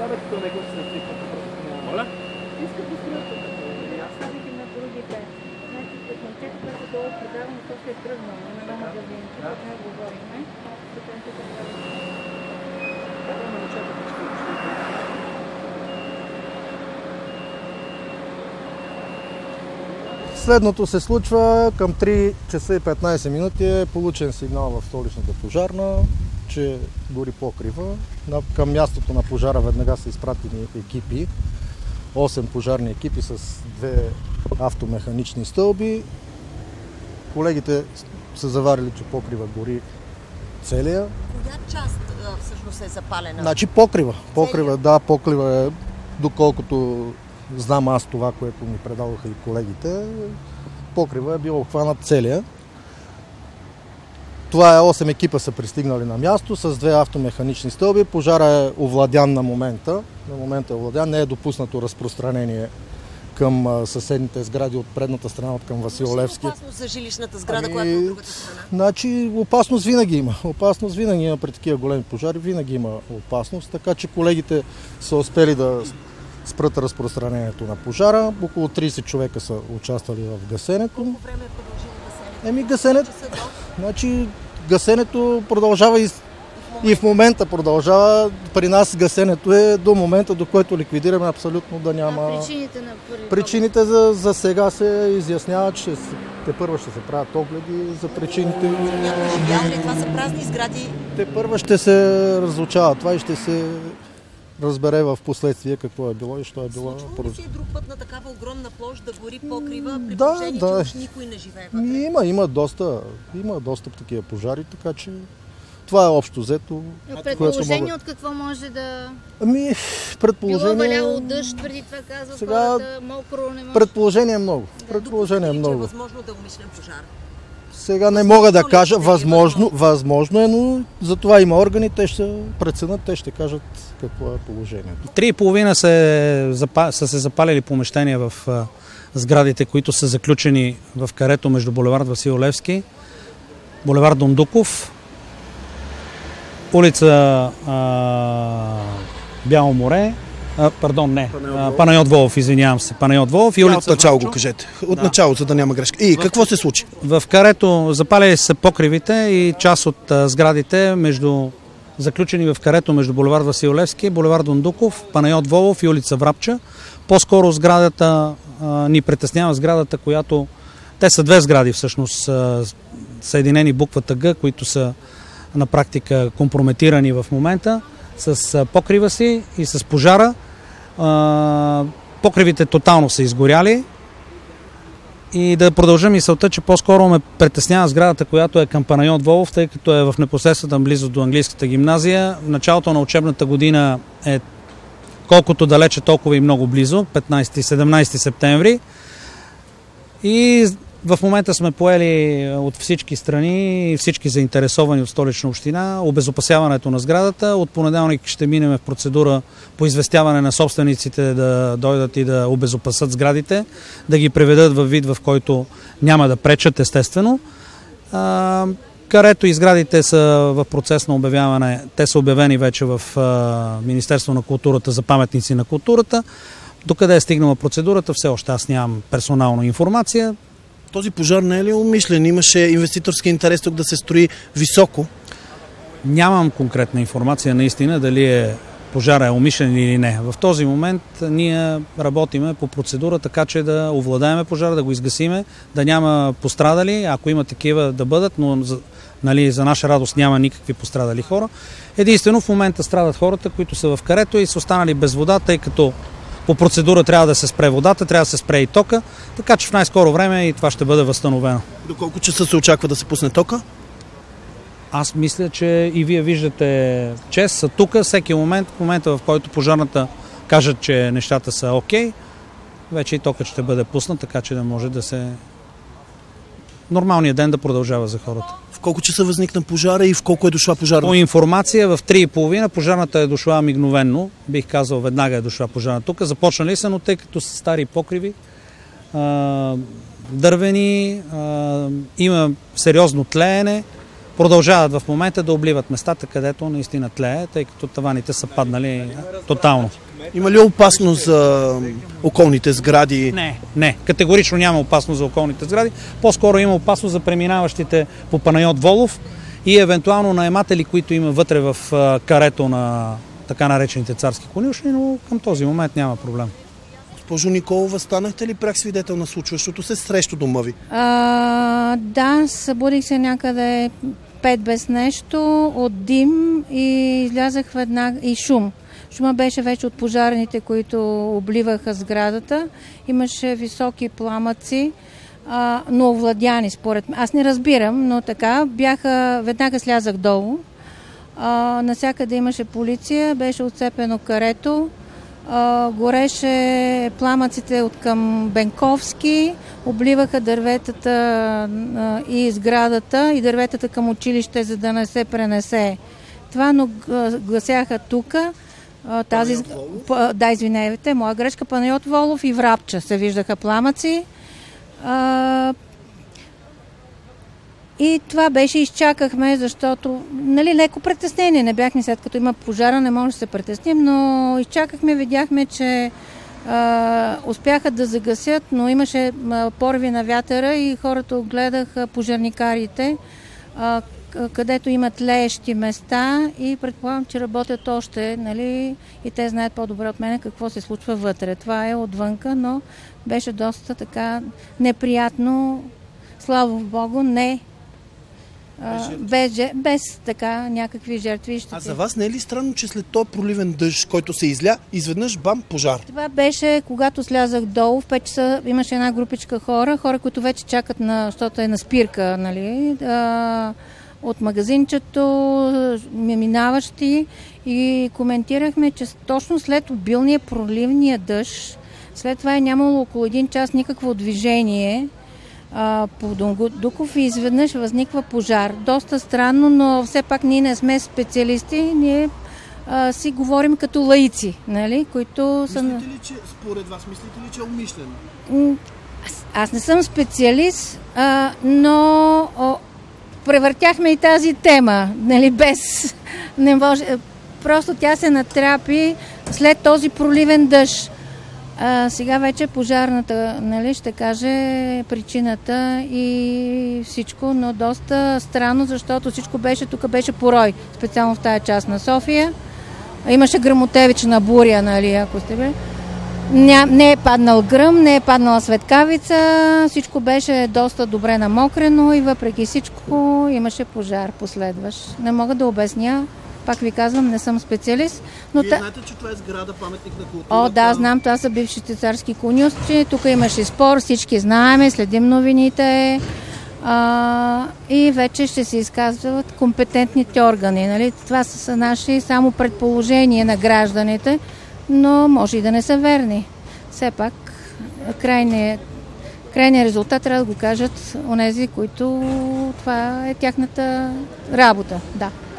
Абето не го се насипва. Моля? Иска да строят оставите на другите. Значи, от момчето, което долу предаваме, то се е тръгнало на едно магазин. От него говорихме. Следното се случва към 3 часа и 15 минути е получен сигнал в столичната пожарна, че гори покрива. Към мястото на пожара веднага са изпратени екипи, 8 пожарни екипи с 2 автомеханични стълби. Колегите са заварили, че покрива гори целия. Коя част всъщност е запалена? Значи покрива е, доколкото знам аз това, което ми предадоха и колегите, покрива е бил обхванат целия. Това е 8 екипа са пристигнали на място с 2 автомеханични стълби. Пожара е овладян на момента. На момента е овладян. Не е допуснато разпространение към съседните сгради от предната страна, от към Васил Левски. Опасност за жилищната сграда, която е от другата страна? Значи опасност винаги има. Опасност винаги има при такива големи пожари. Винаги има опасност. Така че колегите са успели да спрат разпространението на пожара. Около 30 човека са участвали в гасенето. Колко време е продължило гасенето? Значи гасенето продължава и в момента продължава. При нас гасенето е до момента, до който ликвидираме абсолютно да няма... Причините за сега се изясняват, че тепърва ще се правят огледи за причините. Някой живял ли? Това са празни сгради? Тепърва ще се разлучава това и ще се разбере в последствие какво е било и що е било. Случва ли си друг път на такава огромна площ да гори покрива, при положение, че уж никой не живее вътре? Има доста такива пожари, така че това е общо взето. Предположение от какво може да... Предположение... Било валяло дъжд, преди това казват хората, мокро не може... Предположение е много. Предположение е много. Че е възможно да е умишлен пожар? Сега не мога да кажа, възможно е, но за това има органи, те ще преценят, те ще кажат какво е положението. 3,5 са се запалили помещения в сградите, които са заключени в карето между булевард Васил Левски, булевард Дондуков, улица Бяло море, Панайот Волов, извинявам се. Панайот Волов и улица... От начало го кажете. От начало, за да няма грешка. И какво се случи? В карето запалили се покривите и част от сградите заключени в карето между булевард Васил Левски, булевард Дондуков, Панайот Волов и улица Врабча. По-скоро сградата ни притеснява сградата, която... Те са 2 сгради всъщност, съединени буквата Г, които са на практика компрометирани в момента с покрива си и с пожара. Покривите тотално са изгоряли. И да продължа мисълта, че по-скоро ме притеснява сградата, която е към Панайот Волов, тъй като е в непосредствена близост до английската гимназия. Началото на учебната година е колкото далече, толкова и много близо, 15 и 17 септември. И в момента сме поели от всички страни, всички заинтересовани от Столична община, обезопасяването на сградата. От понеделник ще минем в процедура по известяване на собствениците да дойдат и да обезопасят сградите, да ги приведат във вид, в който няма да пречат, естествено. Карето и сградите са в процес на обявяване. Те са обявени вече в Министерство на културата за паметници на културата. Докъде е стигнала процедурата, все още аз нямам персонална информация. Този пожар не е ли умишлен? Имаше инвеститорски интерес тук да се строи високо? Нямам конкретна информация наистина дали пожара е умишлен или не. В този момент ние работиме по процедура, така че да овладеем пожара, да го изгасиме, да няма пострадали, ако има такива да бъдат, но за наша радост няма никакви пострадали хора. Единствено в момента страдат хората, които са в карето и са останали без вода, тъй като по процедура трябва да се спре водата, трябва да се спре и тока, така че в най-скоро време и това ще бъде възстановено. До колко часа се очаква да се пусне тока? Аз мисля, че и вие виждате, че са тук всеки момент, в момента в който пожарната кажат, че нещата са окей, вече и токът ще бъде пуснат, така че да може да се... нормалният ден да продължава за хората. В колко часа възникна пожара и в колко е дошла пожарната? По информация в 3:30 пожарната е дошла мигновенно, бих казал веднага е дошла пожарната тук. Започнали са, но тъй като са стари покриви, дървени, има сериозно тлеене, продължават в момента да обливат местата, където наистина тлее, тъй като таваните са паднали тотално. Има ли опасност за околните сгради? Не, категорично няма опасност за околните сгради. По-скоро има опасност за преминаващите по Панайот Волов и евентуално наематели, които има вътре в карето на така наречените царски конюшни, но към този момент няма проблем. Госпожо Николова, станахте ли пряк свидетел на случващото се срещу дома ви? Да, събудих се някъде 5 без нещо от дим и излязах веднага и шум. Шума беше вече от пожарните, които обливаха сградата. Имаше високи пламъци, но овладяни според мен. Аз не разбирам, но така. Веднага слязах долу. Насякъде имаше полиция, беше отцепено карето. Гореше пламъците от към Бенковски, обливаха дърветата и сградата и дърветата към училище, за да не се пренесе. Това, но гасяха тук. Извинявайте, моя грешка, Панайот Волов и Врабча се виждаха пламъци. И това беше, изчакахме, защото, леко притеснение не бяхме, след като има пожара, не може да се притесним, но изчакахме, видяхме, че успяха да загасят, но имаше порви на вятъра и хората огледаха пожарникарите, където имат леещи места и предполагам, че работят още, и те знаят по-добре от мен какво се случва вътре. Това е отвънка, но беше доста така неприятно, слава Богу, без така някакви жертви. А за вас не е ли странно, че след този проливен дъжд, който се изля, изведнъж бам, пожар? Това беше, когато слязах долу, в 5 часа имаше една групичка хора, които вече чакат, защото е на спирка, от магазинчето, минаващи, и коментирахме, че точно след обилния проливния дъжд, след това е нямало около 1 час никакво движение по Дондуков и изведнъж възниква пожар. Доста странно, но все пак ние не сме специалисти, ние си говорим като лаици, които са... Според вас, мислите ли, че е умишлено? Аз не съм специалист, но превъртяхме и тази тема, без... Не може... Просто тя се натрапи след този проливен дъжд. Сега вече пожарната, ще каже причината и всичко, но доста странно, защото всичко беше, тук беше порой, специално в тая част на София. Имаше гръмотевична буря, ако сте били. Не е паднал гръм, не е паднала светкавица, всичко беше доста добре намокрено и въпреки всичко имаше пожар последващ. Не мога да обясня. Пак ви казвам, не съм специалист. Но Вие знаете, че това е сграда паметник на културата? Да, знам, това са бившите царски конюшни. Тук имаше спор, всички знаеме, следим новините. И вече ще се изказват компетентните органи. Това са наши само предположения на гражданите, но може и да не са верни. Все пак, крайният резултат трябва да го кажат онези, които това е тяхната работа. Да.